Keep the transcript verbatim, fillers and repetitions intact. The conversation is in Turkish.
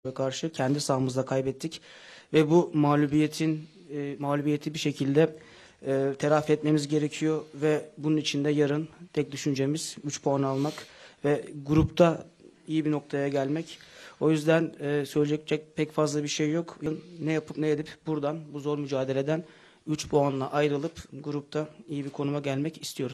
karşı kendi sahamızda kaybettik ve bu mağlubiyetin e, mağlubiyeti bir şekilde e, telafi etmemiz gerekiyor ve bunun için de yarın tek düşüncemiz üç puan almak ve grupta iyi bir noktaya gelmek. O yüzden e, söyleyecek pek fazla bir şey yok. Ne yapıp ne edip buradan bu zor mücadeleden üç puanla ayrılıp grupta iyi bir konuma gelmek istiyoruz.